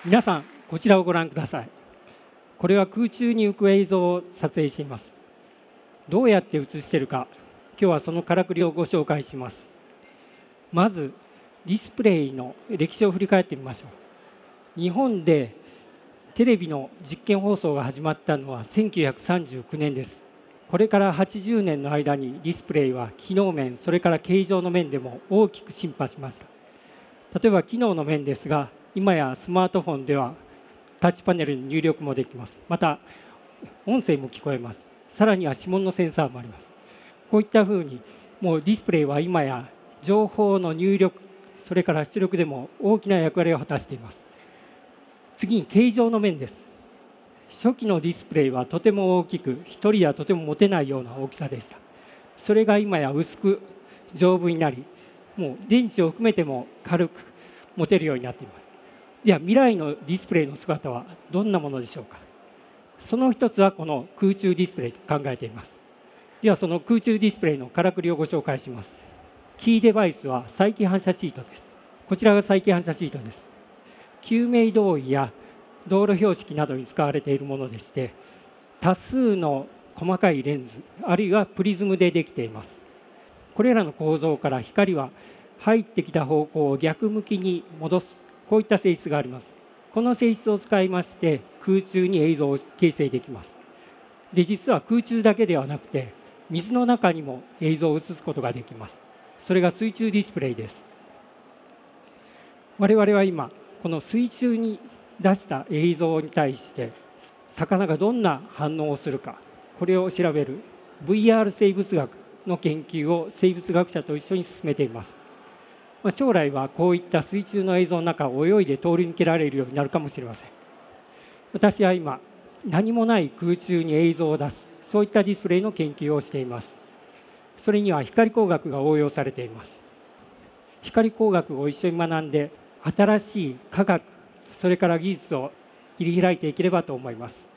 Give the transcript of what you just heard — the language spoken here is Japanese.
皆さん、こちらをご覧ください。これは空中に浮く映像を撮影しています。どうやって映しているか、今日はそのからくりをご紹介します。まず、ディスプレイの歴史を振り返ってみましょう。日本でテレビの実験放送が始まったのは1939年です。これから80年の間にディスプレイは機能面、それから形状の面でも大きく進化しました。例えば機能の面ですが、今やスマートフォンではタッチパネルに入力もできます。また音声も聞こえます。さらには指紋のセンサーもあります。こういったふうにもうディスプレイは今や情報の入力、それから出力でも大きな役割を果たしています。次に形状の面です。初期のディスプレイはとても大きく、1人ではとても持てないような大きさでした。それが今や薄く丈夫になり、もう電池を含めても軽く持てるようになっています。では未来のディスプレイの姿はどんなものでしょうか。その一つはこの空中ディスプレイと考えています。ではその空中ディスプレイのからくりをご紹介します。キーデバイスは再起反射シートです。こちらが再起反射シートです。救命胴衣や道路標識などに使われているものでして、多数の細かいレンズあるいはプリズムでできています。これらの構造から光は入ってきた方向を逆向きに戻す、こういった性質があります。この性質を使いまして空中に映像を形成できます。で、実は空中だけではなくて水の中にも映像を映すことができます。それが水中ディスプレイです。我々は今この水中に出した映像に対して魚がどんな反応をするか、これを調べる VR 生物学の研究を生物学者と一緒に進めています。将来はこういった水中の映像の中を泳いで通り抜けられるようになるかもしれません。私は今何もない空中に映像を出す、そういったディスプレイの研究をしています。それには光工学が応用されています。光工学を一緒に学んで新しい科学、それから技術を切り開いていければと思います。